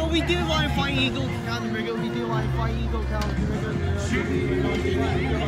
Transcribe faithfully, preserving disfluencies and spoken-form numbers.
we do want to fight Eagle County, We do want to fight Eagle County.